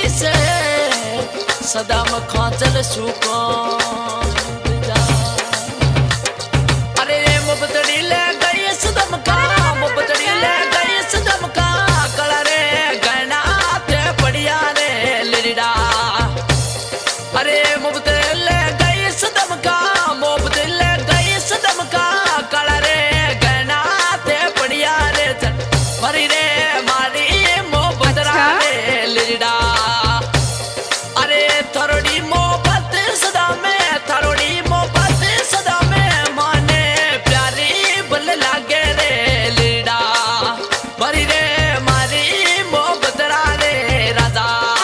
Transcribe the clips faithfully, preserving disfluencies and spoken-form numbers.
से सदा मखाचल सुको अरे मुबतड़ी ले गई सदम का मुबतड़ी ले गई सदम का कला रे गहना ते पड़िया रे लिरिडा अरे मुबतड़ी ले गई सदम का मुबतड़ी ले गई सदम का कला रे गहना ते पड़िया रे मरी रे मारी मोहब्बत रे लिरिडा अरे थरोड़ी मोहब्बत सदा में थरोड़ी मोहब्बत सदा में माने प्यारी बल लागे रे लिरिडा मरी रे मारी मोहब्बत रे राजा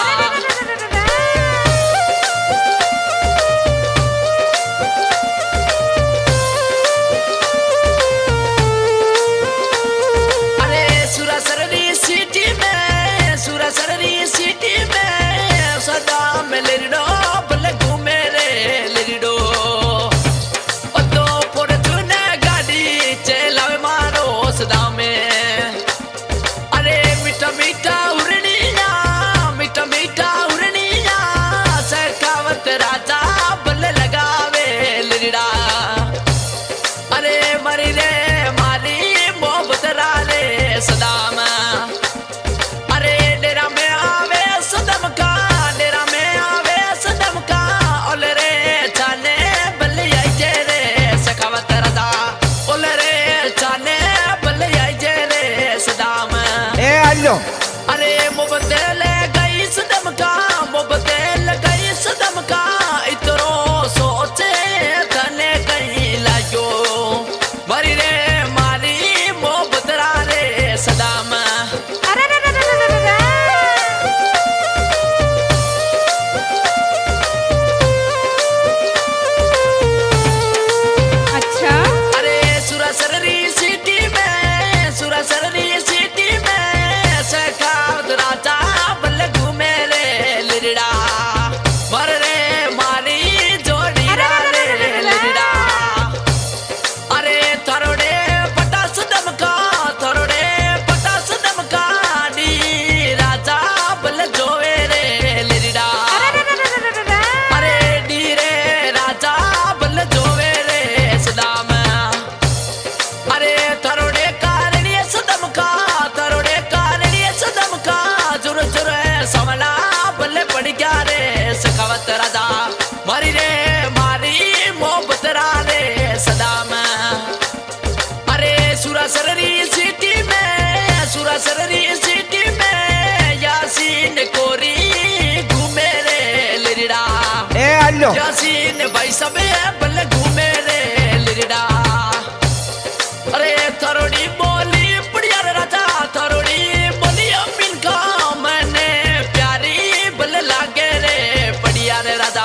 सररी सिटी में सदा में लिरिडो बल्ले घूमे रे लिरिडो ओ तो फॉर्च्यून गाड़ी चलावे मारो सदा में अरे मीठा मीठा उड़निया मीठा मीठा उड़निया सखावत राजा बल्ले लगावे लिरिडा अरे मरी रे मारी मोहब्बत रे सदा में अरे मुबतल गई सदम का मुबतल गई सदम का इतरो सोचे तने कहीं लायो मरी रे मारी मोहब्बत रे सदाम अच्छा अरे सुरासरी सिटी में सुरासरी सिटी में सखावत राजा बल्ले घूमे रे लिरिडा मर रे मारी जोड़ी रे लिरिडा अरे थरोड़े पटास दमका थरोड़े पटास दमका डी राजा बल्ले जोवे रे लिरिडा अरे डी रे राजा बल्ले जोवे रे सदाम अरे थरोड़े कारणी सदम का थरोड़े सदम का जुर जुर समला बल्ले पड़ गया रे सखावत राजा मरी रे मारी मोहब्बत रे सदाम अरे सुरासरी सिटी में सुरासरी सिटी में यासीन कोरी घूमे रे लिरिडा ए अल्लो यासीन भाई सब बल्ले घूमे रे लिरिडा अरे थरोड़ी बोली पड़िया रे राजा थरोड़ी लागे रे पड़िया रे राजा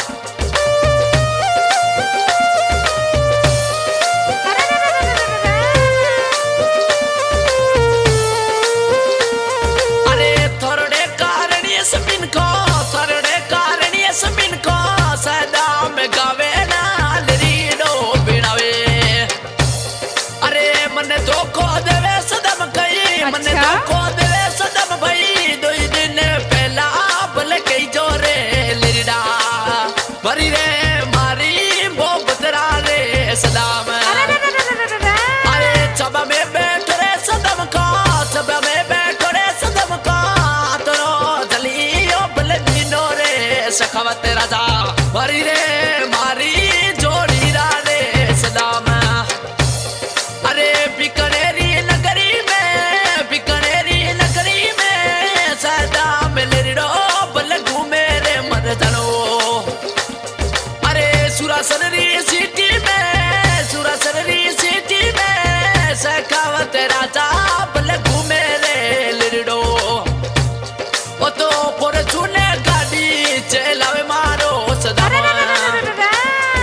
अरे थोड़े कारणी समिन को थोड़े कारणी समिन को सदा में गावे ना लिरिडो बिनावे अरे मने धोखो देवे सदम कई मने धोखो देवे सदम भाई दो दिन पहला कई जोरे लिरिडा मरी रे मारी मोहब्बत रे सदाम अरे छबा में बैठ रे सदम का छबा में बैठ रे सदम का तरो जलियो बल्ले दिनो रे सखावत राजा मरी रे मारी जोड़ी रे सदाम अरे बिकनेरी नगरी में बिकनेरी नगरी में सदा में लिरिडो अरे सुरासरी सिटी में सुरासरी सिटी में सखावत राजा बल्ले घूमे रे लिरिडो ओ तो फॉर्च्यून गाड़ी चलावे मारो सदा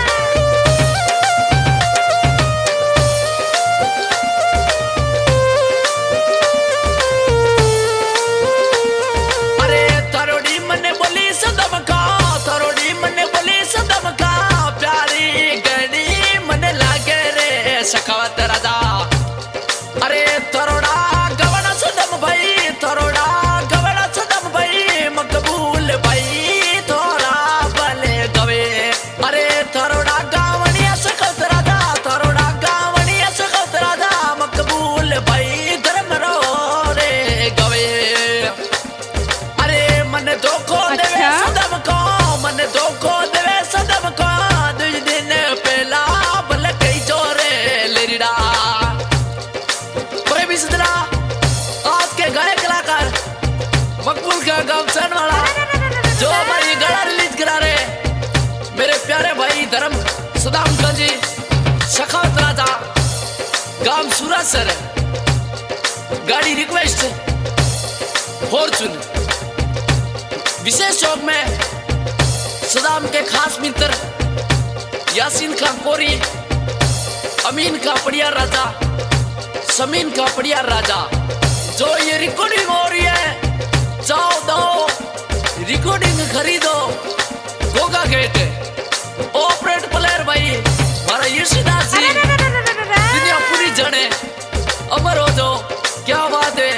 राजा गांव सुरासर गाड़ी रिक्वेस्ट फॉर्चून विशेष चौक में सदाम के खास मित्र यासीन खान कोरी अमीन का पड़िया राजा समीन का पड़िया राजा जो ये रिकॉर्डिंग हो रही है जाओ दो रिकॉर्डिंग खरीदो गोगा गेट ऑपरेट प्लेयर भाई हमारा यशदास जी दुनिया पूरी जने अमर हो जो क्या बात है।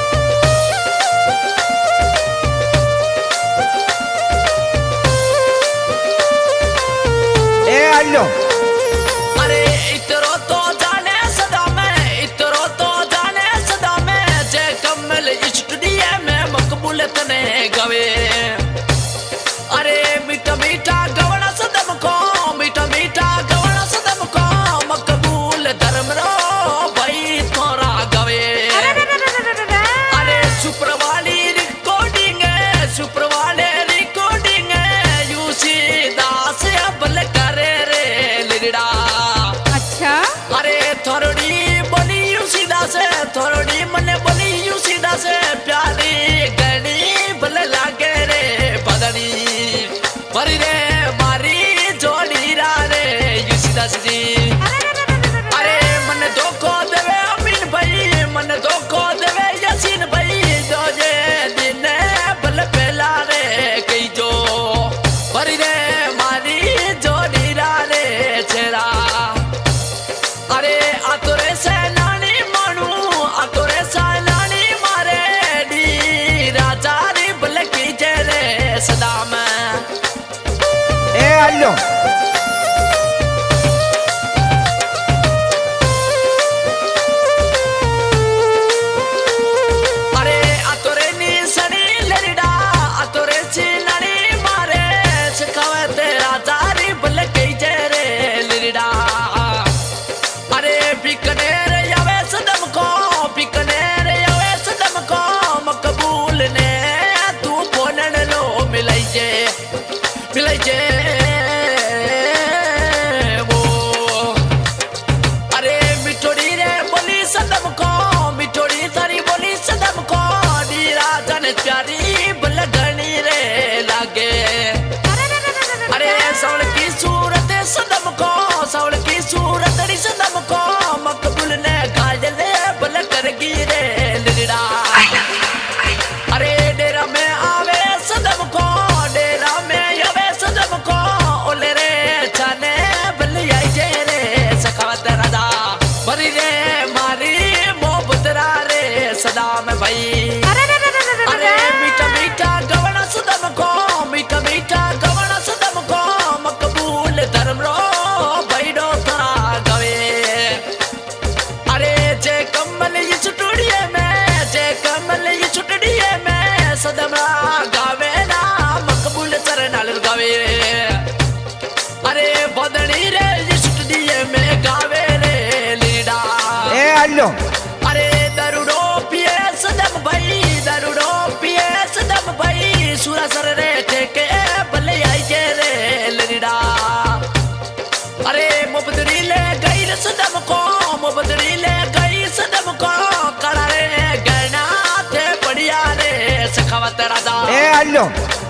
ए आलो अरे इतरो तो जाने सदा में इतरो तो जाने सदा में जय कमल स्टूडियो में मकबूल तने गवे अरे मीठा मीठा गवना सदम को मीठा मीठा गवना सदम को मकबूल धर्म रो भाई थोड़ा गवे अरे सुपर वाली रिकॉर्डिंग है सुपर वाले रिकॉर्डिंग है यूसी दास अबल करे रे लिड़ा अच्छा अरे थोड़ी बोली यूसी दास थोड़ी मने बोली यूसी दास प्यारी गणी बल लागे रे बदनी मरी रे मारी जोड़ी रा रे यूसीदास जी अरे मन धोखो देवे अमीन भाई मन धोखो देवे यासीन भाई जो जे दिन बल पेला रे कई जो मरी रे मारी जोड़ी रा रे छेरा अरे आतोरे से नानी मानू आतोरे से नानी मारे डी राजा री बल की जे रे सदा में ए आलो अरे आतोरे नी सनी लरिडा आतोरे ची नानी मारे सिखावे ते राजा री बल की जे रे लरिडा अरे बिकनेर यावे सदम को बिकनेर यावे सदम को मकबूल ने तू बोलन लो मिलाई जे मिलाई जे वो अरे मिठोड़ी रे बोली सदम को मिठोड़ी तारी बोली सदम को डी राजन प्यारी बलगनी रे लागे अरे सौल की सूरत सदम को सौल की सूरत री सदम को मकबूल ने घायल बल कर गिरे लिड़ा अरे डेरा में आवे सदम को डेरा में आवे सदम को ओले रे छाने बल आई जे रे सखावत राजा मरी रे मारी मोहब्बत रा रे सदा में भाई अरे मीठा मीठा गवना सदम को मीठा मीठा गवना सदम को मकबूल धर्म रो बैडो थरा गवे अरे जय कमल ये स्टूडियो में जय कमल ये स्टूडियो में सदम गावे ना मकबूल चरण गावे अरे बदनी रे ये स्टूडियो में गावे रे लीडा ए आलो अरे दरुडो पिए सदम भाई दरुडो पिए सदम भाई सुरासर रे ठेके बले आई जे रे लरिडा अरे मुबदरी ले गई रे सदम को मुबदरी ले गई सदम को कड़ा रे गहना थे बढ़िया रे सखावत राजा ए आलो